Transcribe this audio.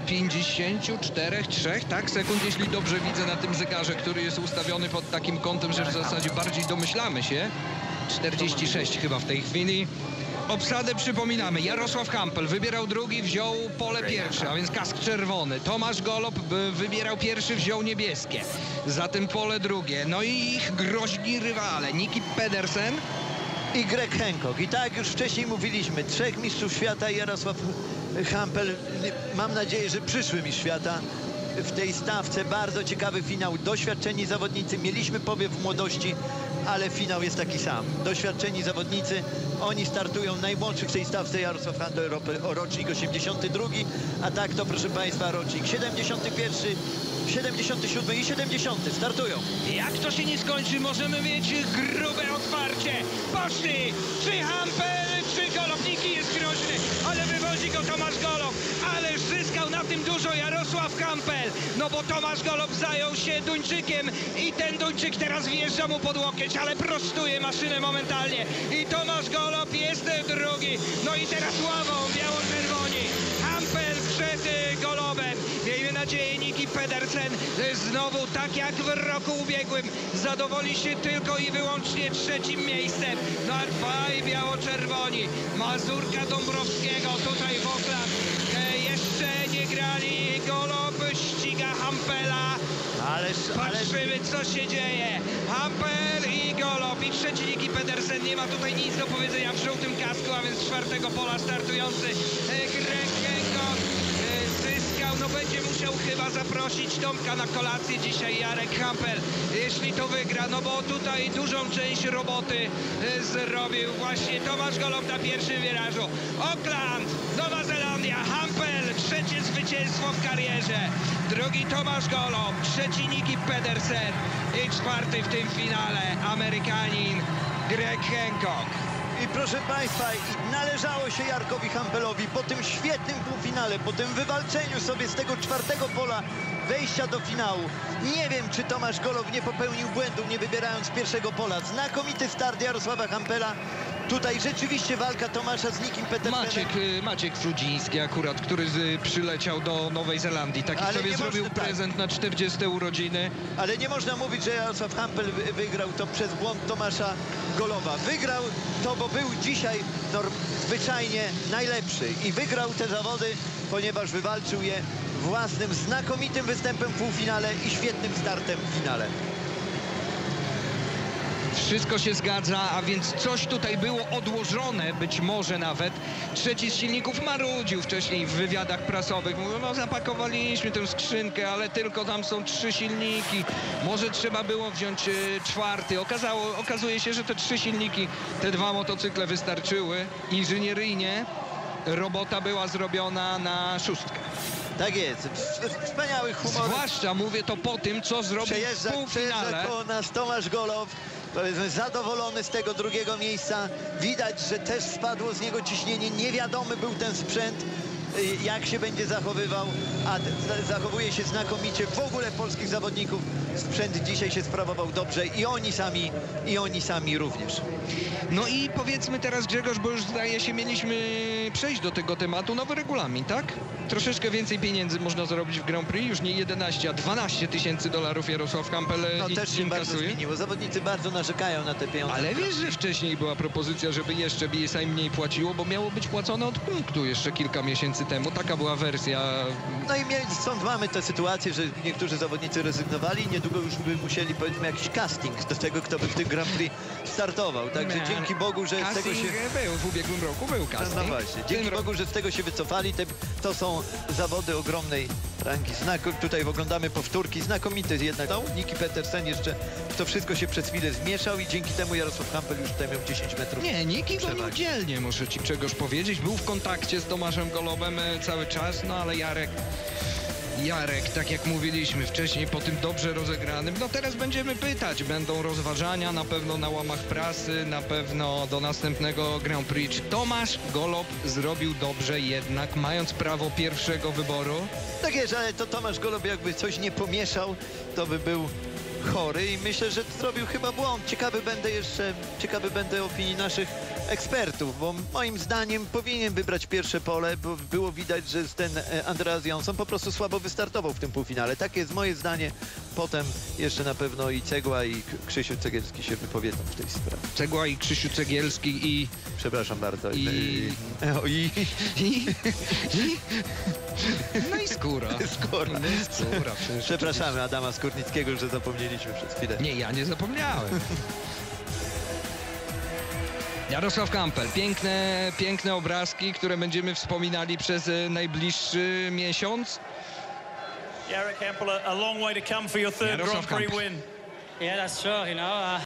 54-3, tak, sekund, jeśli dobrze widzę na tym zegarze, który jest ustawiony pod takim kątem, że w zasadzie bardziej domyślamy się. 46 chyba w tej chwili. Obsadę przypominamy. Jarosław Hampel wybierał drugi, wziął pole pierwsze, a więc kask czerwony. Tomasz Golob wybierał pierwszy, wziął niebieskie. Zatem pole drugie. No i ich groźni rywale. Niki Pedersen i Greg Hancock. I tak jak już wcześniej mówiliśmy, 3 mistrzów świata i Jarosław Hampel, mam nadzieję, że przyszły mistrz świata w tej stawce. Bardzo ciekawy finał. Doświadczeni zawodnicy. Mieliśmy powiew młodości, ale finał jest taki sam. Doświadczeni zawodnicy, oni startują. Najmłodszy w tej stawce Jarosław Hampel o rocznik 82, a tak to, proszę Państwa, rocznik 71, 77 i 70 startują. Jak to się nie skończy, możemy mieć grube otwarcie. Poszli! Czy Hampel, czy Golob? Niki jest groźny, ale wywodzi go Tomasz Golob. Ale zyskał na tym dużo Jarosław Hampel. No bo Tomasz Golob zajął się Duńczykiem i ten Duńczyk teraz wjeżdża mu pod łokieć, ale prostuje maszynę momentalnie. I Tomasz Golob jest drugi. No i teraz ławą biało-czerwoni. Hampel przed Golobem. Miejmy nadzieję, Niki Pedersen znowu, tak jak w roku ubiegłym, zadowoli się tylko i wyłącznie trzecim miejscem. No a dwaj biało-czerwoni. Mazurka Dąbrowskiego tutaj w Oakland. Jeszcze nie grali. Golob ściga Hampela. Patrzymy, co się dzieje. Hampel i Golob. I trzeci Niki Pedersen. Nie ma tutaj nic do powiedzenia w żółtym kasku, a więc czwartego pola startujący Greg Hancock zyskał. No będzie musiał chyba zaprosić Tomka na kolację dzisiaj Jarek Hampel, jeśli to wygra. No bo tutaj dużą część roboty zrobił właśnie Tomasz Golob na pierwszym wirażu. Oakland, Nowa Zelandia, Hampel, trzecie zwycięstwo w karierze. Drugi Tomasz Golob, trzeci Niki Pedersen i czwarty w tym finale Amerykanin Greg Hancock. I proszę Państwa, należało się Jarkowi Hampelowi po tym świetnym półfinale, po tym wywalczeniu sobie z tego czwartego pola wejścia do finału. Nie wiem, czy Tomasz Golob nie popełnił błędu, nie wybierając pierwszego pola. Znakomity start Jarosława Hampela. Tutaj rzeczywiście walka Tomasza z Nikim Pedersenem. Maciek Frudziński akurat, który przyleciał do Nowej Zelandii. Taki sobie zrobił prezent na 40 urodziny. Ale nie można mówić, że Jarosław Hampel wygrał to przez błąd Tomasza Goloba. Wygrał to, bo był dzisiaj zwyczajnie najlepszy. I wygrał te zawody, ponieważ wywalczył je własnym znakomitym występem w półfinale i świetnym startem w finale. Wszystko się zgadza, a więc coś tutaj było odłożone, być może nawet. Trzeci z silników marudził wcześniej w wywiadach prasowych. Mówił, no zapakowaliśmy tę skrzynkę, ale tylko tam są 3 silniki. Może trzeba było wziąć czwarty. Okazuje się, że te 3 silniki, te 2 motocykle wystarczyły. Inżynieryjnie robota była zrobiona na 6. Tak jest, wspaniały humor. Zwłaszcza mówię to po tym, co zrobił w półfinale. Przejeżdża koło nas Tomasz Golob. Powiedzmy, zadowolony z tego drugiego miejsca. Widać, że też spadło z niego ciśnienie. Niewiadomy był ten sprzęt, jak się będzie zachowywał, a zachowuje się znakomicie. W ogóle polskich zawodników sprzęt dzisiaj się sprawował dobrze i oni sami również. No i powiedzmy teraz, Grzegorz, bo już zdaje się mieliśmy przejść do tego tematu, nowy regulamin, tak? Troszeczkę więcej pieniędzy można zarobić w Grand Prix, już nie 11, a 12 tysięcy dolarów Jarosław Hampel no też się bardzo zmieniło, zawodnicy bardzo narzekają na te pieniądze. Ale wiesz, że wcześniej była propozycja, żeby jeszcze BSI mniej płaciło, bo miało być płacone od punktu jeszcze kilka miesięcy temu, taka była wersja. No i stąd mamy tę sytuację, że niektórzy zawodnicy rezygnowali, niedługo już by musieli, powiedzmy, jakiś casting do tego, kto by w tym Grand Prix startował, także dzięki Bogu, że z tego się... był w ubiegłym roku, był casting. No właśnie, dzięki Bogu, że z tego się wycofali, to są zawody ogromnej rangi. Tutaj oglądamy powtórki, znakomity jednak. No, Niki Pedersen jeszcze w to wszystko się przez chwilę zmieszał i dzięki temu Jarosław Hampel już tutaj miał 10 metrów. Nie, Niki gonił dzielnie, muszę ci czegoś powiedzieć. Był w kontakcie z Tomaszem Golobem cały czas, no ale Jarek, tak jak mówiliśmy wcześniej, po tym dobrze rozegranym, no teraz będziemy pytać, będą rozważania na pewno na łamach prasy, na pewno do następnego Grand Prix. Czy Tomasz Golob zrobił dobrze jednak, mając prawo pierwszego wyboru? Tak jest, ale to Tomasz Golob jakby coś nie pomieszał, to by był chory i myślę, że zrobił chyba błąd. Ciekawy będę opinii naszych ekspertów, bo moim zdaniem powinien wybrać pierwsze pole, bo było widać, że ten Andreas Jonsson po prostu słabo wystartował w tym półfinale. Takie jest moje zdanie. Potem jeszcze na pewno i Cegła, i Krzysiu Cegielski się wypowiedzą w tej sprawie. Cegła i Krzysiu Cegielski i... Przepraszam bardzo. No i Skóra. Skóra. Skóra. Przepraszamy Adama Skórnickiego, że zapomnieliśmy przez chwilę. Nie, ja nie zapomniałem. Jarosław Kampel. Piękne obrazki, które będziemy wspominali przez najbliższy miesiąc. Jarek Hempel, a long way to come for your third Jarosław Grand Prix Kampel. win. Yeah, that's true, you know.